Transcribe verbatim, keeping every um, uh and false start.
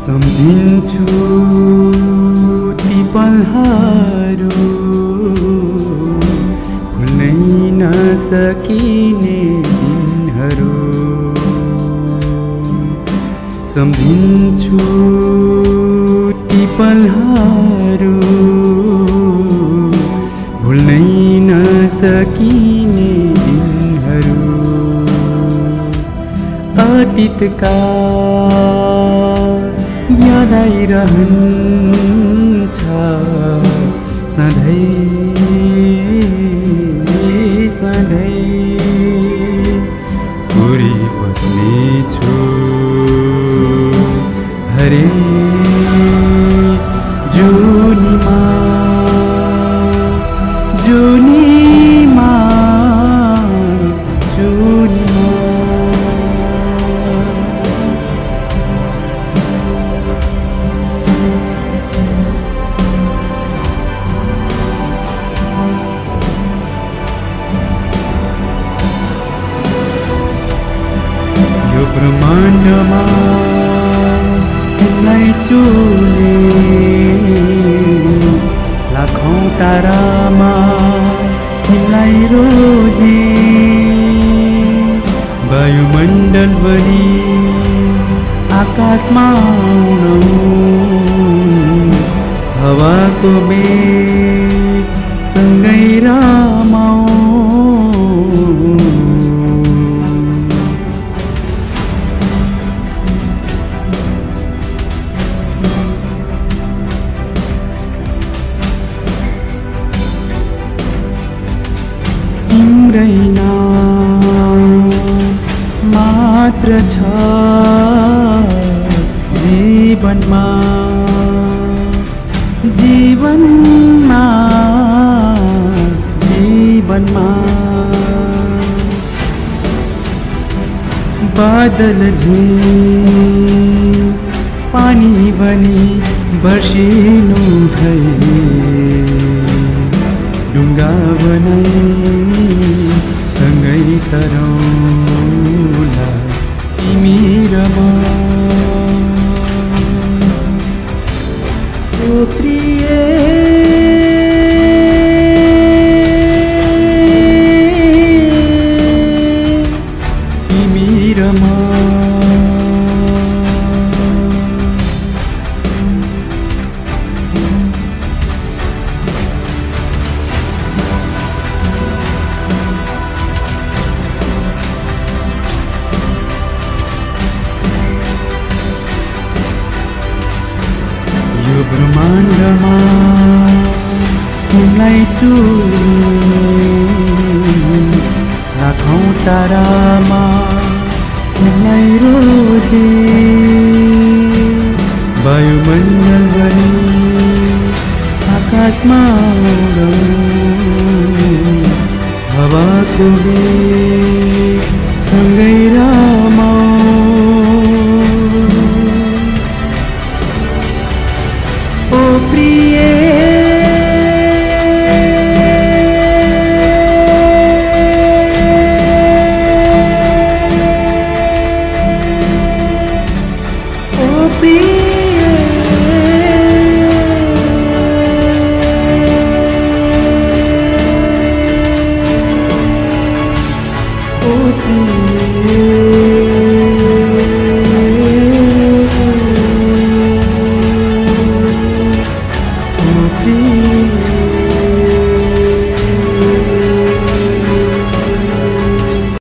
सम्झिन्छु ती पलहरू भुल्नै नसकिने दिनहरू। सम्झिन्छु ती पलहरू भुल्नै नसकिने दिनहरू। अतीतका याद आइरहन्छ सधैँ सधैँ। पुरी बस्नेछु हरेक जुनीमा जुनीमा जुनीमा। यो ब्रह्माण्डमा तिमीलाई चुने लाखौं तारामा तिमीलाई रोजे। वायुमण्डलभरि आकाशमा उडौँ हावाको बेग सँगै रमाऊ। तिम्रै नाम मात्र छ जीवनमा जीवनमा जीवनमा। बादल झैं पानी बनी बर्सिनु भए डुङ्गा बनाई सँगै तरौँला तिमी र म। ओ प्रिय तिमी र म। यो ब्रह्माण्डमा तिमीलाई चुने लाखौं तारामा तिमीलाई रोजे। वायुमण्डलभरि आकाशमा उडौँ हावाको बेग सँगै रमाऊ। ओ प्रिय ओ प्रिय